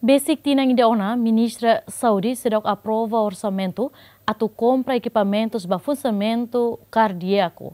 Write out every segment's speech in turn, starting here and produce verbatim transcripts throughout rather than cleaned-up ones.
Basic tinang ideona, ministra Saudi sedang aprova orçamento atau compra equipamentos para funcionamento cardíaco.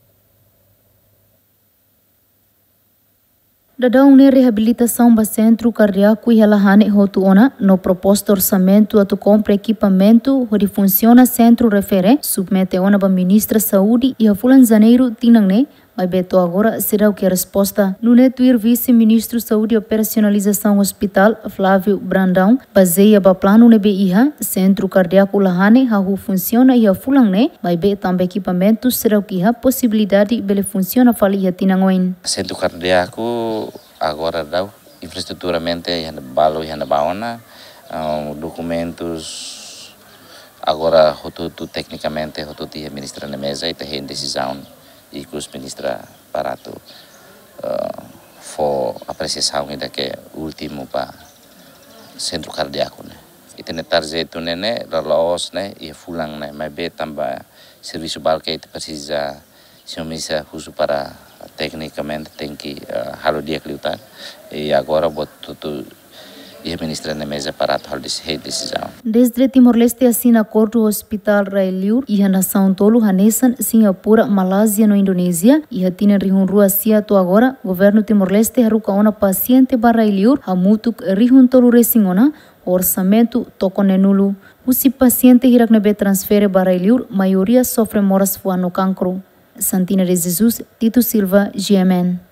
Dadão ne reabilitação do centro cardíaco e relahane rotuona no proposto orçamento atu compra equipamento onde funciona centro refere submete ona ba ministra saúde e a fulan janeiro tinang ne mas beto agora será o que a resposta no netuir vice-ministro saúde e operacionalização hospital Flávio Brandão baseia ba plano ne beia centro cardíaco lahane hahu funciona e a fulan ne mas be também equipamentos será o que a possibilidade bele funciona fali a tinangoin centro cardíaco agora dá infraestruturamente yana balo yana baona uh, documentos agora rotuto tecnicamente rotuto e ministra na mesa e tem decisão e que os ministra barato uh, for apreciação ainda que é o último para centro cardíaco né e tem tarjeta né né relógio né e fulang né mas be também serviço balque precisa se o ministra uso para tecnicamente tem que uh, halo dia cliutar e agora boto tudo e ministra na mesa para a decisão. Desde Timor-Leste assina acordo hospital Railiur e a nação tolo hanesan Singapura, Malásia no Indonésia e a tina rihun rua sia to agora governo Timor-Leste haruka ona paciente ba Railiur hamutuk rihun tolo resingona orçamento tokone nulu. Usi paciente hirak nebe transfere ba Railiur maioria sofre moras fuano cancro. Santina de Jesus, Tito Silva, G M N.